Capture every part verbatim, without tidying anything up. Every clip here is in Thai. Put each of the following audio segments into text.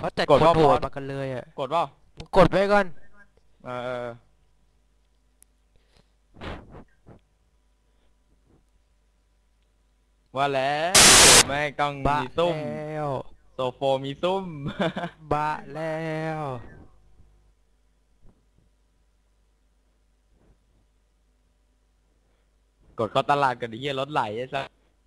เขาจัดกดคนว่าโหบอสดมากันเลยอ่ะกดว่ากดไว้ก่อนเออว่าแล้วแม่งต้องบะมีซุ่แล้มวโซโฟมีซุ่มบะแล้วกดเข้าตลาดกันดิเฮียรถไหลไอ้สัส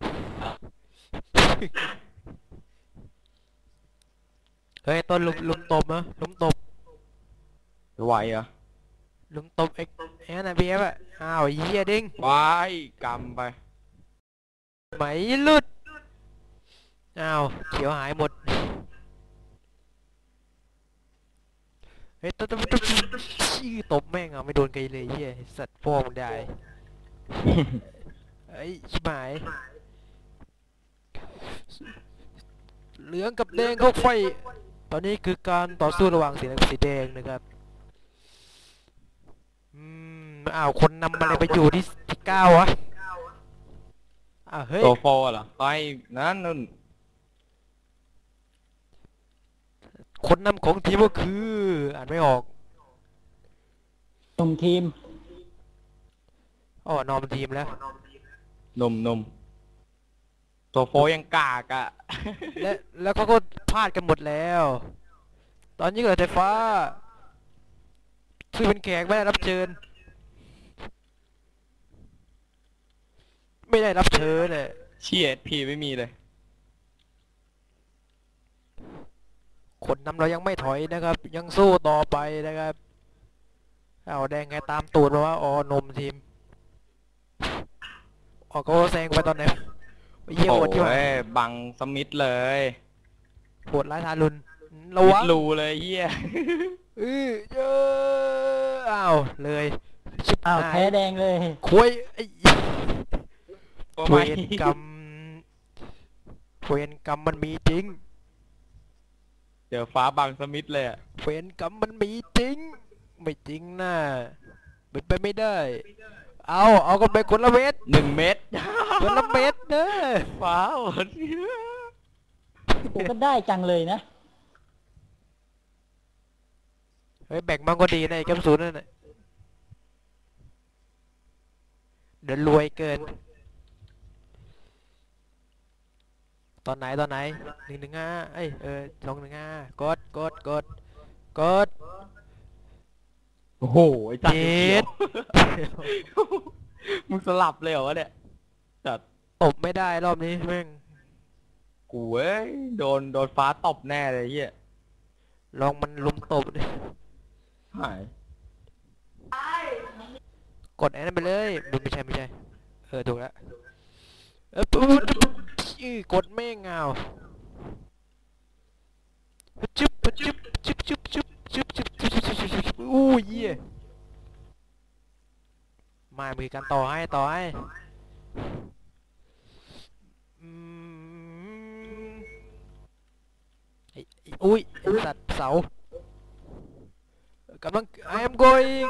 เฮ้ยต้นลุมลุมตบนะลุมตบไหวเหรอลุมตบไอ้ไอ้นั่นนะพีเอฟอะอ้าวเหี้ยดิ้งไหวกำไปไหมหลุดอ้าวเขียวหายหมดเฮ้ยตบตบตบชี้ตบแม่งอ่ะไม่โดนใครเลยเหี้ยสัตว์พ่อมึงได้เฮ้ยชิบหายเหลืองกับแดงเข้าไฟตอนนี้คือการต่อสู้ระหว่างสีเหลืองกับสีแดงนะครับอืมอ้าวคนนำอะไรไปอยู่ที่ที่เก้าวะอ้าวเฮ้ยโซโฟเหรอไปนั่นนู่นคนนำของทีมก็คืออ่านไม่ออกหนุ่มทีมอ๋อนอมทีมแล้วนมนมโซโฟยังกากอะและแล้วเขาก็พลาดกันหมดแล้ว ตอนนี้ก็เหลือแต่ฟ้าซึ่งเป็นแขกไม่ได้รับเชิญไม่ได้รับเชิญเลยเชียร์พีไม่มีเลยคนนำเรายังไม่ถอยนะครับ ยังสู้ต่อไปนะครับเอาแดงไงตามตูดมาว่าอ๋อนมทีมอ๋อก็แซงไปตอนไหนเยี่ยโอ้โหดที่ว่ายบังสมิธเลยโหดร้ายทารุณระมิวัดงรูเลยเฮียเออเจออ้าวเลยชิบอ้าวหายแพ้แดงเลยคุยไอ้โอ้เวไม่รกรรมเวรกรรมมันมีจริงเจอฟ้าบังสมิธเลยอะเวรกรรมมันมีจริง ไม่จริงนะเป็นไปไม่ได้ เอาเอากันไปคนละเม็ดหนึ่งเม็ดคนละเม็ดเนอะฟ้าหมดกูก็ได้จังเลยนะเฮ้ยแบ่งมันก็ดีนะไอ้แคปซูลนั่นน่ะเดี๋ยวรวยเกิน ตอนไหนตอนไหนหนึ่งหนึ่งห้าเอ้ยเออสองหนึ่งห้ากดกดกดกดโอ้โหไอ้จัดเจ็เขียดวมึงสลับเลยเหรอวะเนี่ยจัดตบไม่ได้รอบนี้แม่งกูเว้ยโดนโดนฟ้าตบแน่เลยเฮียลองมันลุมตบดิหายกดไอ้นั่นไปเลยมันไม่ใช่ไม่ใช่เออถูกแล้วเออปุ๊บอื้อกดแม่งเอาจุ๊บจุ๊บจุ๊บจุ๊บจุ๊บจุ๊บจุ๊บจุ๊บจุ๊บจุ๊บจุ๊บจุ๊บอู้ยเยี่ยมามือกันต่อให้ต่อให้อืมไอ้ไอ้อุ้ยไอ้สัตว์เสากำลัง I am going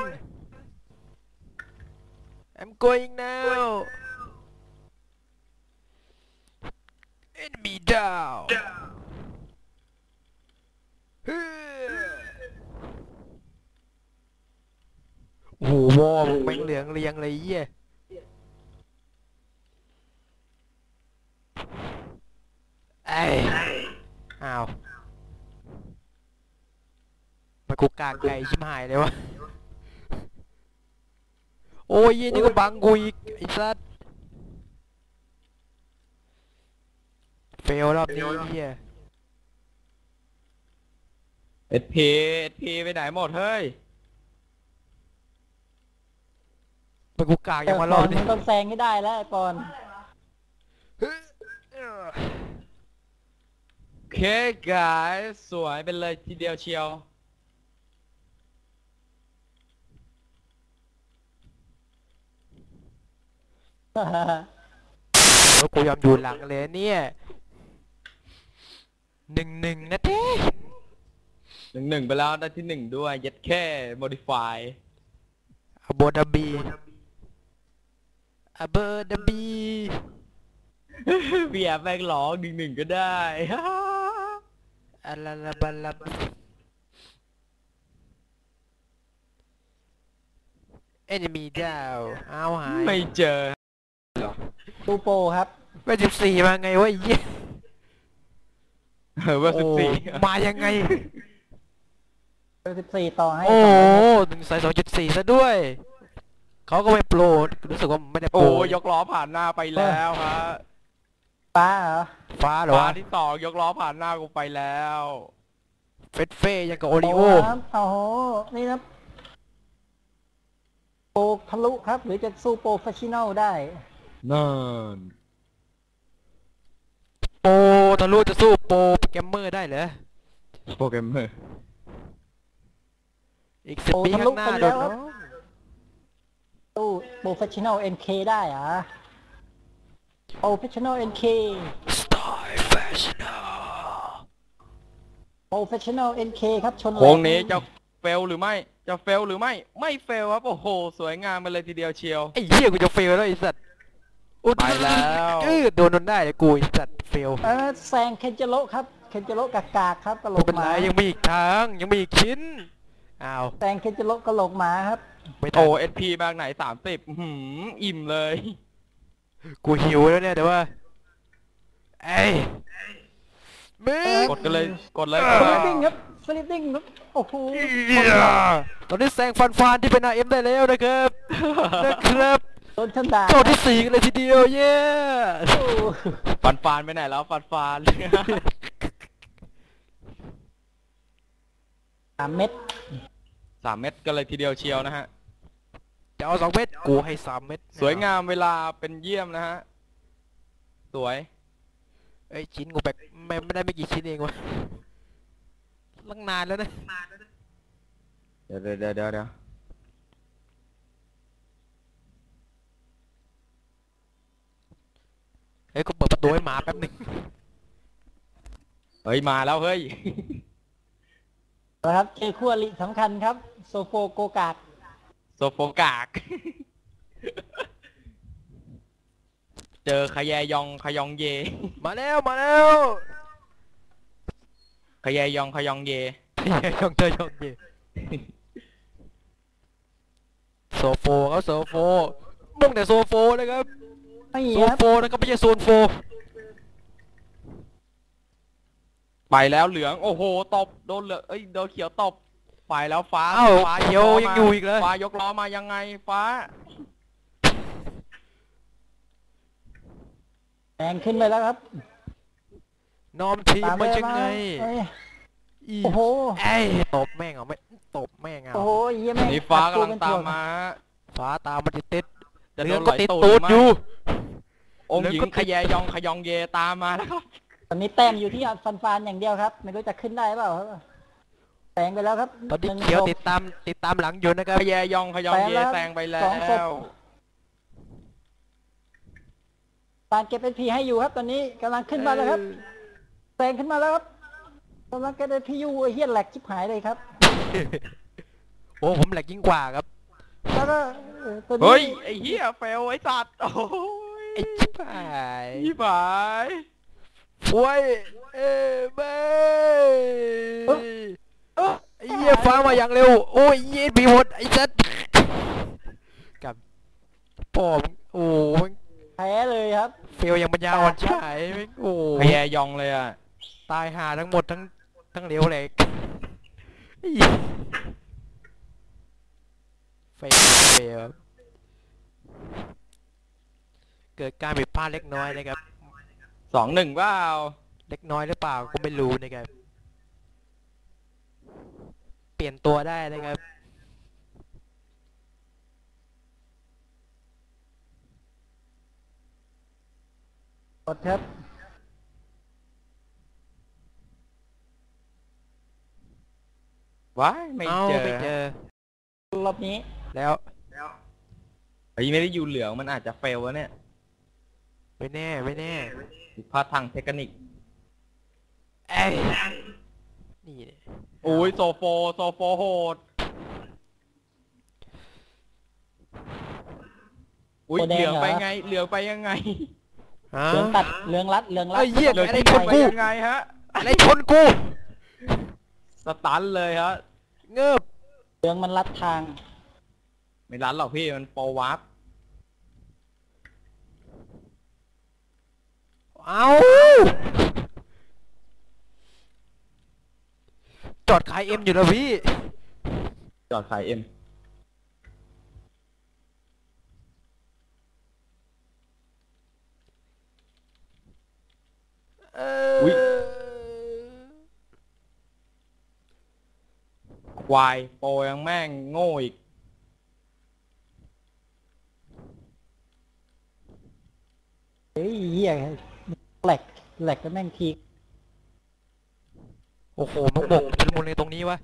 I'm going now enemy down เฮ้ยโอ้โหวอมึงแม่งเหลืองเรียงเลยเยี่ยไอ้อ้าวมันกูกากไก่ชิบหายเลยวะโอ้ยยี่นี่ก็บังกูอีกไอ้สัสเฟลรอบนี้เฮียเอสพีเอสพีไปไหนหมดเฮ้ยมันกูกากเอยังอมาก่รออบนนี้มึงต้องแซงให้ได้แล้วก่อนโอเคกายสวยเป็นเลยทีเดียวเชียวแล้วกูยอมอยู่หลังเลยเนี่ยหนึ่งหนึ่งนะเด้หนึ่งหนึ่งไปแล้วได้ที่หนึ่งด้วยเย็ดแค่โมดิฟายอาโบดาบีอาเบอร์ดาบีเบียร์แม่งร้องหนึ่งหนึ่งก็ได้อาอัลลาลาบัลลับเอนมีดาวเอาหายไม่เจอตูโปครับเวทสิบสี่มาไงวะไอ้เหี้ยเออเบอร์สิบสี่โอ้มายังไงสิบสี่ต่อให้โอ้สองโหร้อยเมตรถึงใส่สองจุดสี่ซะด้วย เขาก็ไม่โปรรู้สึกว่าไม่ได้โปรโอ้ยกล้อผ่านหน้าไปแล้วฮะฟ้าเหรอฟ้าเหรอฟ้าวะที่สองยกล้อผ่านหน้ากูไปแล้วเฟสเฟ่ยังกับโอริโอครับโอ้โห นี่นะโปรทะลุครับ หรือจะสู้โปรเฟชชั่นอลได้นั่นโปรทะลุจะสู้โปรแกมเมอร์ได้เหรอโปรแกรมเมอร์อีกสิบโปรปีทะข้าลุงหน้าไปโดแล้นวครับน้องสู้โปรเฟชชั่นอลเอ็นเคได้เหรอโปรเฟชชั่นอลเอ็นเคสไตล์แฟชั่นอลโปรเฟชชั่นอลเอ็นเคครับชนแหลกโค้งนี้จะเฟลหรือไม่ จะเฟลหรือไม่ ไม่เฟลครับ โอ้โห สวยงามไปเลยทีเดียวเชียวไอ้เหี้ยกูจะเฟลแล้วไอ้สัตว์อุ๊ยไปแล้วเออโดนโดนได้เลยกูไอ้สัตว์เฟลเออแซงเคนเจโร่ครับ เคนเจโร่กากากครับกระโหลไม่กเป็นหไรมายังมีอีกทางยังมีอีกชิ้นอ้าวแซงเคนเจโร่กระโหลกหมาครับไม่ทัโอ้นเอสพีบางไหนสามสิบหืมอิ่มเลยกูหิวแล้วเนี่ยแต่ว่าเอ้ยมึงกดกันเลย กดเลยสกดเลลิยปปิ้งครับสลิปปิ้งครับโอ้โหเหี้ยตอนนี้แซงฟันฟานที่เป็นอาเอ็มได้แล้วนะครับนะครับโดนชันดาโจทย์ที่สี่กันเลยทีเดียวเย้โอ้ฟันฟานไปไหนแล้วฟันฟานสามเม็ดสามเม็ดกันเลยทีเดียวเชียวนะฮะจะเอาสองเม็ดกูให้สามเม็ดสวยงามเวลาเป็นเยี่ยมนะฮะ สวยเอ้ยชิ้นกูแบกไม่ไม่ได้ไม่กี่ชิ้นเองวะตั้งนานแล้วนะเดี๋ยวเดี๋ยวเดี๋ยวเดี๋ยวเฮ้ยกูเปิดประตูให้หมาแป๊บหนึงเฮ้ย มาแล้วเฮ้ยนะครับเจอคู่อริสำคัญครับ โซโฟโกกากโซโฟกาก เจอขยยองขยองเยมาแล้วมาแล้วขยยองขยองเยยองเธอยองเยโซโฟเขาโซโฟมุ่งแต่โซโฟนะครับไม่โซครับโฟนะครับไม่ใช่โซนโฟไปแล้วเหลือง โอ้โห ตบ โดนเหลืองเอ้ย โดนเขียวตบ ไปแล้วฟ้าอ้าวฟ้าเขียวล้ยังมาอยู่อีกเลยฟ้ายกล้อมายังไง ฟ้าแซงขึ้นไปแล้วครับนอมทีมตามมาเลยยังไงเอ้ยอีโอ้โหไอ้ยตบแม่งเอาไม่ตบแม่งเอาโอ้โหเยี่ยมแม่งนี่ฟ้าอัดกำลังเป็นตาถ่มวมาฟ้าตามมาติดติดจะเหโดลืองนก็ไหลติดตูตูดดไหมอยู่องค์หญิงเหลืองก็ขติดยยองขยองเยตามมาแล้วครับตอนนี้แต้มอยู่ที่ฟันฟานอย่างเดียวครับ ไม่รู้จะขึ้นได้เปล่าครับแซงไปแล้วครับตอนนี้หงเขียวศพติดตามติดตามหลังอยู่นะครับขยยองขยองเยแซงแล้วแซงไปแล้สองศพวฟานเก็บเป็นพีให้อยู่ครับ ตอนนี้กำลังขึ้นมาแล้วครับแซงขึ้นมาแล้วครับกำลังเก็บเป็นพีอยู่ไอ้เฮียแหลกชิบหายเลยครับโอ้ผมแหลกยิ่งกว่าครับแล้วก็เอ่อตัวนี้เฮ้ย ไอ้เหี้ยเฟลไอ้สัตว์ โอ้ยไอ้ชิบหายยี่ผายฟวยเอ้ยเบ้ยเอ้อไอ้เหี้ยฟ้ามาอย่างเร็วโอ้ยเหี้ยผีหดไอ้สัสกับพ่อมึงโอ้มึงแพ้เลยครับเฟลยังปัญญาอ่อนชิบหายแม่งโอ้ขยยองเลยอ่ะตายหาทั้งหมดทั้งทั้งเหลวแหลกไอ้เหี้ยเฟลเฟลครับเกิดการผิดพลาดเล็กน้อยนะครับสองหนึ่งเปล่าเล็กน้อยหรือเปล่าก็ไม่รู้นะครับเปลี่ยนตัวได้นะครับกดครับว้ายไม่เอาเจอไม่เจอรอบนี้แล้วเฮ้ยไม่ได้อยู่เหลืองมันอาจจะเฟลวะเนี่ยไม่แน่ไม่แน่ผิดพลาดทางเทคนิคเอ้ยนี่เนี่ยโอ้ยโซโฟโซโฟโหด อุ้ยเหลืองไปไง เหลืองไปยังไงฮะเหลืองตัดเหลืองรัดเหลืองรัดไอ้เหี้ยเหลืองอะไรที่ชชนนกูไปยังไงฮะอะไรชนกูสตันเลยฮะเงิบเหลืองมันลัดทางไม่รันหรอกพี่มันโปรวับเอาจอดขายเอ็มอยู่นะพี่จอดขายเอ็มเออุ๊ยอควายโปรยังแม่งโง่อีกเฮ้ยเหี้ยแหลกแหลกก็แม่งทีโอ้โหมึงบอกจะมุนในตรงนี้วะ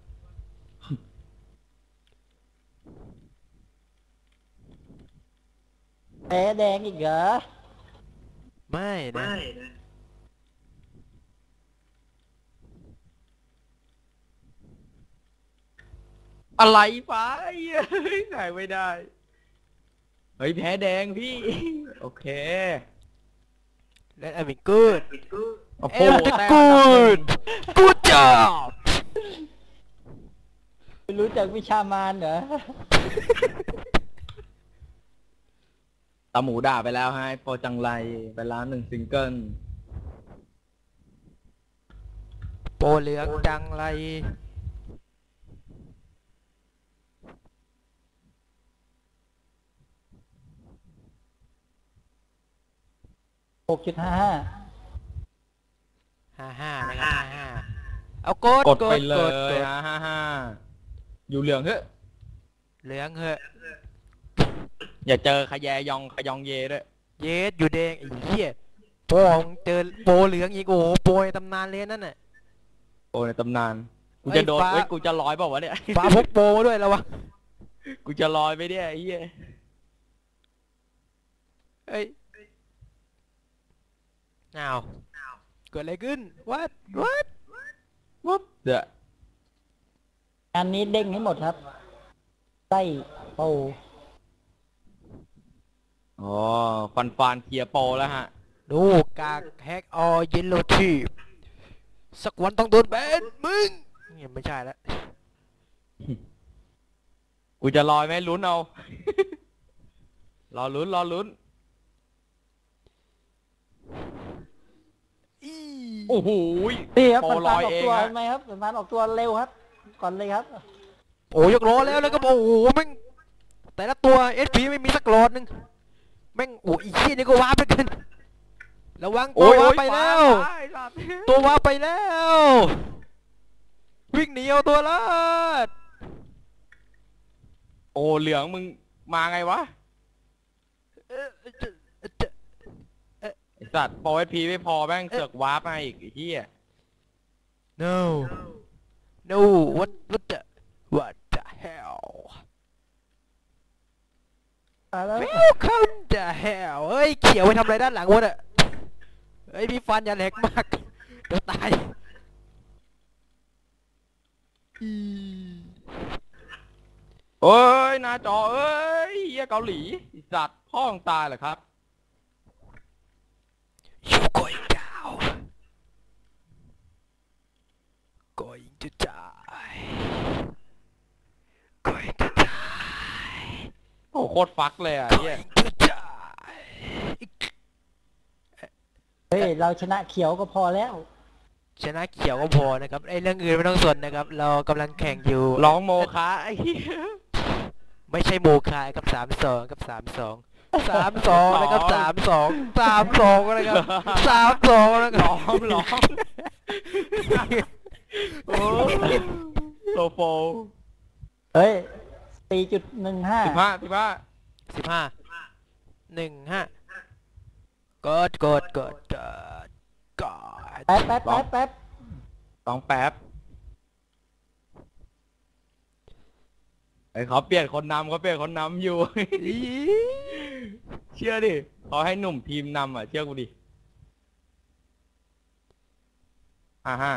แพ้แดงอีกเหรอไม่นะอะไรไปเฮ้ยใส่ไม่ได้ เฮ้ยแพ้แดงพี่ โอเคและอเมกูดโอ้โหเอ็มแต้มกูอันดับหนึ่ดงกูดจ็อบไม่รู้จักวิชามารเหรอตาหมูด่าไปแล้วให้โปรจังไรไปแล้วหนึ่งซิงเกิลโปเหลืองจังไรหกจุดห้าห้าห้าห้านะครับห้าห้าเอากดกดไปเลกดยกดฮะฮ่าฮ่าอยู่เหลืองเฮ้ยเหลืองเหอะอย่าเจอขยแยยองขยองเยด้วยเยสอยู่แดงไอ้เหี้ยโปงเจอโปเหลืองอีกโอ้โหโปรในตำนานเลยนั่นน่ะโอ้ในตำนาน กูจะโดนไอ้ฟ้าเฮ้ยกูจะลอยเปล่าวะเนี่ยฟ้าพกโปมาด้วยแล้ววะกูจะลอยไปเนี่ยไอ้เหี้ยเอ้ยอ้าวเกิดอะไรขึ้น what what วุ๊บเดี๋ยวงานนี้เด้งให้หมดครับไส้โปอ๋อฟันฟานเคลียร์โปรแล้วฮะดูกากแฮกออเยลโลทีสักวันต้องโดนแบนมึงเนี่ยไม่ใช่แล้วกูจะลอยไหมลุ้นเอา รอลุ้นรอลุ้นอีโอ้โหนี่ครับโปปันลปาอน ยออกเองตัวฮะเห็นไหมครับปันปานออกตัวเร็วครับ ก่อนเลยครับโอ้ยกล้อแล้วแล้วก็โอ้โหแม่งแต่ละตัวเอสพีไม่มีสักหลอดหนึงแม่งโอ้ยอีเหี้ยนี่ก็ว้าไปกันระวังตัโอ้วย ว้าโอ้ยไปแล้วฟ้าไอ้สัตว์ตัวว้าไปแล้ว วิ่งหนีเอาตัวรอดโอ้เหลืองมึงมาไงวะเอ่อเอ่อเอ่อไอสัตว์โปรเอพีไม่พอแม่งเสือกวาร์ปมาอีกไอ้เหี้ย no no what what the what the hell ตายแล้ว welcome the hell เฮ้ยเขียวไปทำอะไรด้านหลังวะเนี่ยเฮ้ยพี่ฟันอย่าแหลกมากเดี๋ยวตายอีเอ้ยหน้าจอเอ้ยเหี้ยเกาหลีไอ้สัตว์พ่อของตายเหรอครับ you going down going to die going to die โอ้โคตรฟักเลยอ่ะเหี้ย going to die เฮ้ยเราชนะเขียวก็พอแล้วชนะเขียวก็พอนะครับไอ้เรื่องอื่นไม่ต้องสนนะครับ เรากำลังแข่งอยู่ร้องโมคะไอ้เหี้ยไม่ใช่โมคายกับสามสองกับสามสองสามสองนะครับสามสองสามสองนะครับสามสองนะครับร้องร้องโอ้โซโฟเฮ้ยสี่จุดหนึ่งห้าสิบห้าสิบห้าสิบห้าหนึ่งห้ากดกดกดกดกดแป๊บแป๊บแป๊บแป๊บสองแป๊บไอ้เขาเปลี่ยนคนนำเขาเปลี่ยนคนนำอยู่อีเชื่อดิเขาให้หนุ่มทีมนำอ่ะเชื่อกูดิอ่าฮะ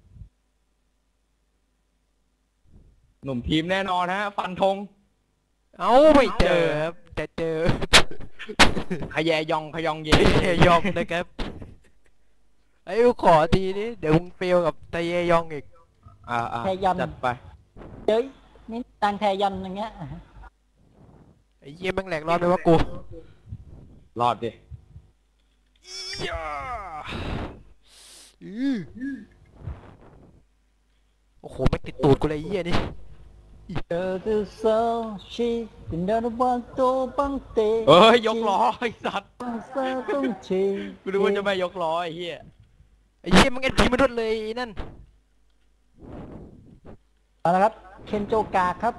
หนุ่มทีมแน่นอนฮะ ฟันธงเอาไม่เจอครับจะเจอขยแยยองขยองเยเทยองนะครับไอ้ขอทีนี้เดี๋ยวมึงเฟลกับตะเยยองอีกอ่าอ่าแทยันจัดไปเฮ้ยนี่ตังแทยันอย่างเงี้ยไอ้เหี้ยแม่งแหลกรอบเลยว่ากูรอดดิย่าอื้อโอ้โหไม่งติดตูดกูเลยไอ้เหี้ยนี่เธอจะเศร้าชีเป็นดาวบังโตบังเตเอ้ยยกล้อไอ้สัตว์บังเศร้าต้องชีกูนึกว่าจะไม่ยกล้อไอ้เหี้ยไอ้เหี้ยมึงเอ็นพีมนุษย์เลยไอ้นั่นเอาละครับเคนโจกาครับ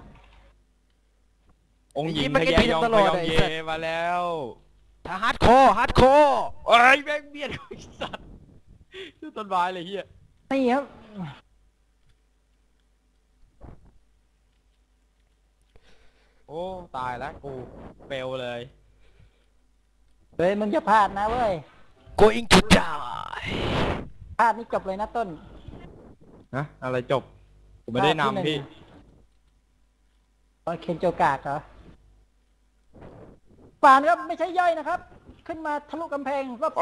องค์หญิงไอ้ทะเหี้แยยยมันองก็พกินตลอดยองไอ้เยสัตว์มาแล้วถ้าฮาร์ดคอร์ฮาร์ดคอร์เอ้ยแม่งเบียดไอ้สัตว์ชื่อต้นไม้เลยเหี้ยนี่ครับโอ้ตายแล้วกูเฟลเลยเฮ้ยมึงจะพลาดนะเว้ย going to die พลาดนี่จบเลยนะต้นฮะอะไรจบกูไม่ได้พลาที่หนำพี่ตอนเคนโจกากเหรอฝานครับไม่ใช่ย่อยนะครับ ขึ้นมาทะลุกำแพงรอบ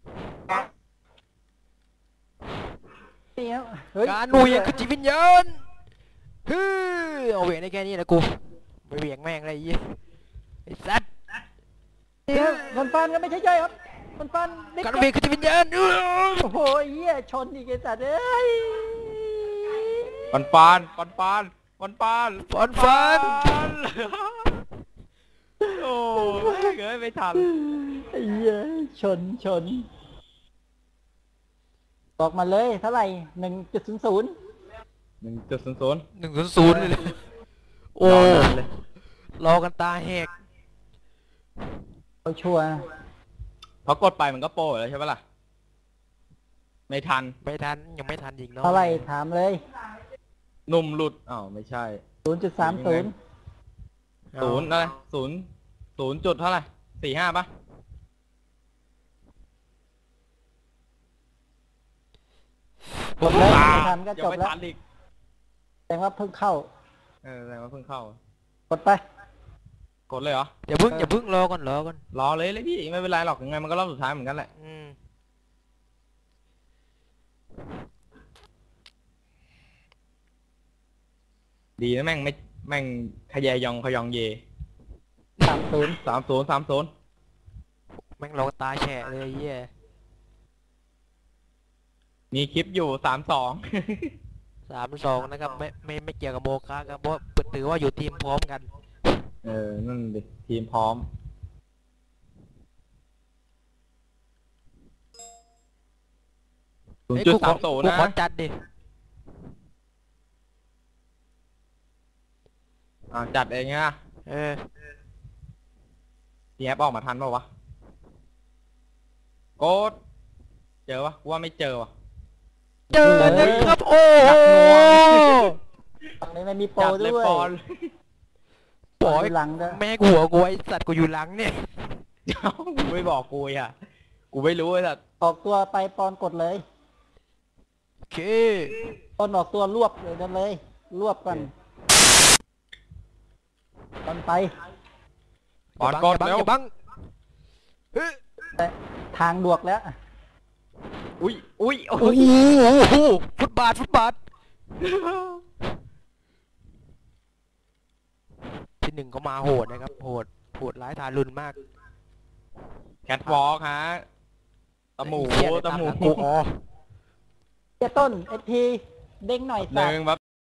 นี่ครับเฮ้ยการหนูยังคือจิตวิญญาณฮึเอาเหวี่ยงได้แค่นี้นะกูไม่เหวี่ยงแม่งเลยไอ้เหี้ยไอ้สัตว์นี่ครับฟันฟันก็ไม่ใช่ย่อยครับฟันฟันนิดการเดีเหวี่ยยวงคือจิตวิญญาณอื้อโอ้โหเหี้ยชนอีกไอ้สัตว์เอ้ยปันปานปันปานปันปานฟันฟันนโอ้ยเอ้ยไม่ทันไอ้เหี้ยชนชนบอกมาเลยเท่าไหร่หนึ่งจุดศูนย์ศูนย์หนึ่งจุดศูนย์ศูนย์หนึ่งศูนย์ศูนย์เลยเลยโอ้รอนานเลยรอกันตาแหกเอาชัวร์เพราะกดไปมันก็โป้แล้วใช่ปะล่ะไม่ทันไม่ทันยังไม่ทันยิงเนาะเท่าไหร่ถามเลยหนุ่มหลุดอ้าวไม่ใช่ศูนย์จุดสามศูนย์ศูนย์อะไรศูนย์ศูนย์จุดเท่าไหร่สี่ห้าปะจบแล้วไม่ทันก็ยัจงบไม่แล้วทันอีกแสดงว่าเพิ่งเข้าเออแสดงว่าเพิ่งเข้ากดไปกดเลยเหรออย่าเพิ่งอย่าเพิ่งรอก่อนรอก่อนรอเลยเลยพี่ไม่เป็นไรหรอกยังไงมันก็รอบสุดท้ายเหมือนกันแหละอืมดีนะแม่งไม่แม่งขยยองขยองเยสามศูนย์สามศูนย์สามศูนย์แม่งรอตาแฉะเลยไอ้เหี้ยมีคลิปอยู่สามสองสามสองนะครับไม่ไม่ไม่เกี่ยวกับโมคะครับเพราะถือว่าอยู่ทีมพร้อมกันเออนั่นดิทีมพร้อมศูนเอ้ย์ยจุดกูขสาอมศูนย์กูนะขอจัดดิอ่าจัดเองนะเออพี่แอปออกมาทันเปล่าวะโกดเจอวะกูว่าไม่เจอวะเจอนะครับโอ้จับโหนัวฝั่งนี้ไม่มีโปรจัดด้เลยวยปอนปล่อยหลังด้วยแม่กูหัวกูไอ้สัตว์กูอยู่หลังเนี่ยเอ้ากูไม่บอกกูอ่ะกูไม่รู้ไอ้สัตว์ออกตัวไปปอนกดเลยโอเคปอนออกตัวรวบเลยนั่นเลย รวบก่อนปอนไปปอนกดอย่าบังเร็วอย่าบังเฮ้ยแต่ทางดวกแล้วอุ้ยอุ้ยโอ้โอ้ยโหฟุตบาทฟุตบาทที่หนึ่งก็มาโหดนะครับโหดโหดร้ายทารุณมากแคทวอล์กฮะตะหมูไอ้เหี้ยตะหมูตาลังกูอ๋อเจ้าต้นเอทีเด้งหน่อยหสัตนึ่งว์แบบ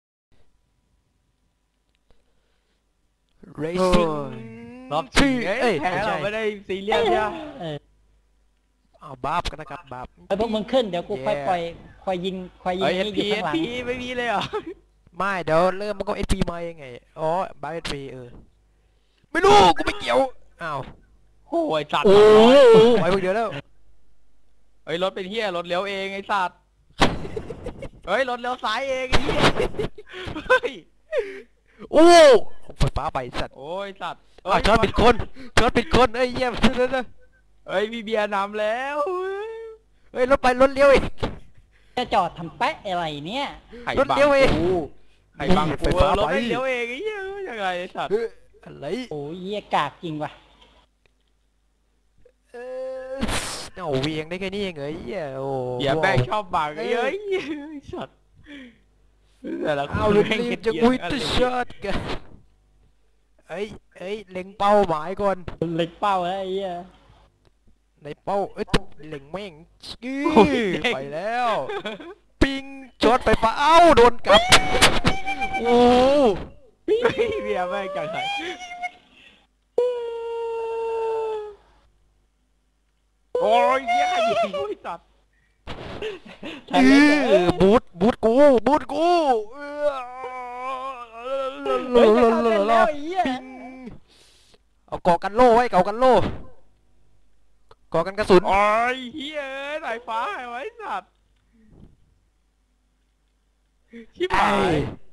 เรซิ่งรอบชิงเอ้เอ้ยยแพ้ไม่เราใช่ไม่ได้ซีเรียสเนี่ยเออเอาบาปกันนะครับบาปไอพวกมึงขึ้นเดี๋ยวกูค่อยปล่อยคอยยิงคอยยิงเอ้ยเอนี่สอยู่พีข้าเอง สหลังพีไม่มีเลยเหรอไม่เดี๋ยวเริ่มมันก็เอสพีมายังไงอ๋อบาปเอสพีเออไม่รู้กูไม่เกี่ยวอ้าวโอ้ยสัตว์โอ้ร้อยโหไปคนเดียวแล้วเฮ้ยรถเป็นเฮียรถเลี้ยวเองไอ้สัตว์เฮ้ยรถเลี้ยวซ้ายเองไอ้เฮียเฮ้ยโอ้ไฟฟ้าไปสัตว์โอ้ยสัตว์อ้าวช็อตปิดคนช็อตปิดคนเอ้ยเยี่ยมเด้อเฮ้ยมีเบียร์นำแล้วเฮ้ยรถไปรถเลี้ยวอีกจะจอดทำแปะอะไรเนี่ยไข่รถบังเลี้ยวเองกูไข่บังไฟกูฟ้ารถไปไม่เลี้ยวเองไอ้เหี้ยยังไงไอ้สัตว์เฮ้ยอะไรโอ้ยเหี้ยกากจริงว่ะเออเอาเวียงได้แค่นี้เองเหรอเหี้ยโอ้อย่าแบงชอบบังไอ้เอ้ยไอ้สัตว์แต่ละคเอานรีบแม่งรีเกบจะลียดวิๆกันทเลยช็อตกันเอ้ยเอ้ยเล็งเป้าหมายก่อนเล็กเป้าแล้วไอ้เหี้ยในเป้าเอ้ยตุ๊บเล็งแม่งชี้โอ้ยเด้งไปแล้ว ปิงช็อตไฟฟ้าเอ้าโดนกลับโอ้เบียร์แม่งจังไง โอ้ยเหี้ยใครยิงกูไอ้สัตว์แทนเล็กเลยเออบูทบูทกูบูทกูเออเฮ้ยจะเข้าเส้นแล้วไอ้เหี้ยปิงเอาก่อกันโล่ไว้ก่อกันโล่ก่อกันกระสุนโอ้ยเฮียเอ้ยสายฟ้าหายไว้สัตว์ชิบหาย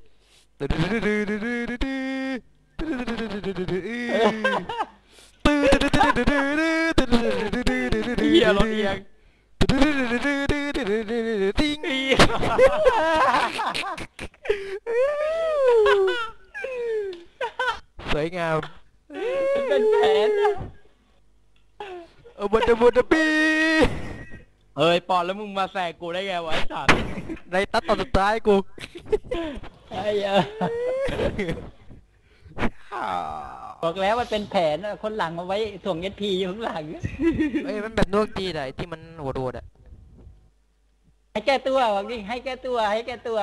เฮียรถเอียงติ้งเฮียสวยงามมันเป็นแผนอะเออบัตบัตปีเอ้ยปอนแล้วมึงมาแสกกูได้ไงวะไอ้สัตว์ในตัดตอนสุดท้ายกูไอ้เหี้ยบอกแล้วมันเป็นแผนอะคนหลังมาไว้ถ่วงเอสพีอยู่ข้างหลังเอ้ยมันแบบนวกจีนอะที่มันโหดๆอะให้แก้ตัวบอกดิให้แก้ตัวให้แก้ตัว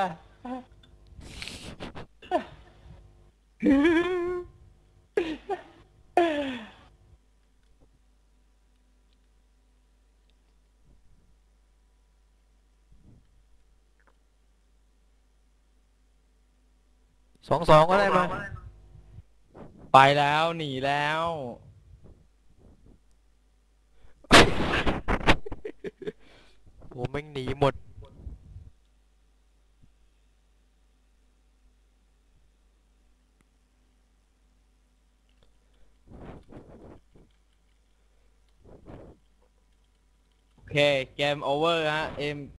สองสองก็ได้มาไปแล้วหนีแล้วโอ้แม่งหนีหมดโอเคเกมโอเวอร์ฮะเอ็ม